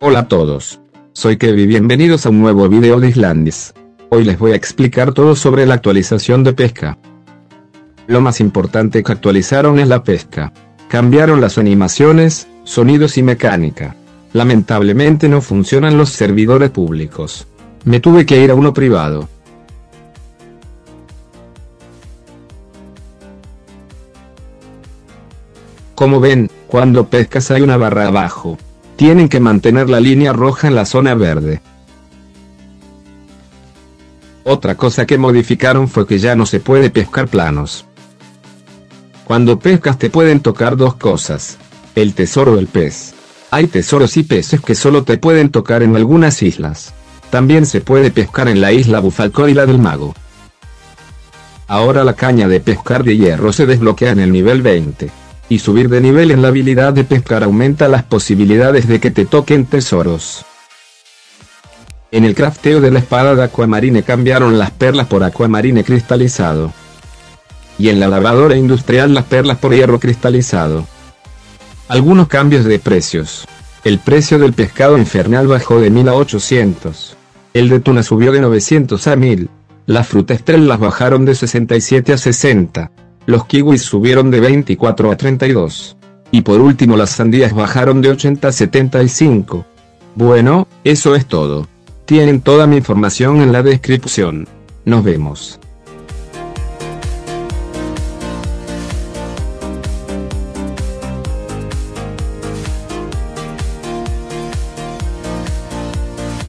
Hola a todos. Soy Kevin, bienvenidos a un nuevo video de Islandis. Hoy les voy a explicar todo sobre la actualización de pesca. Lo más importante que actualizaron es la pesca. Cambiaron las animaciones, sonidos y mecánica. Lamentablemente no funcionan los servidores públicos. Me tuve que ir a uno privado. Como ven, cuando pescas hay una barra abajo. Tienen que mantener la línea roja en la zona verde. Otra cosa que modificaron fue que ya no se puede pescar planos. Cuando pescas te pueden tocar dos cosas: el tesoro del pez. Hay tesoros y peces que solo te pueden tocar en algunas islas. También se puede pescar en la isla Bufalcor y la del Mago. Ahora la caña de pescar de hierro se desbloquea en el nivel 20. Y subir de nivel en la habilidad de pescar aumenta las posibilidades de que te toquen tesoros. En el crafteo de la espada de Aquamarine cambiaron las perlas por Aquamarine cristalizado. Y en la lavadora industrial las perlas por hierro cristalizado. Algunos cambios de precios. El precio del pescado infernal bajó de 1000 a 800. El de tuna subió de 900 a 1000. Las frutas estrellas bajaron de 67 a 60. Los kiwis subieron de 24 a 32. Y por último las sandías bajaron de 80 a 75. Bueno, eso es todo. Tienen toda mi información en la descripción. Nos vemos.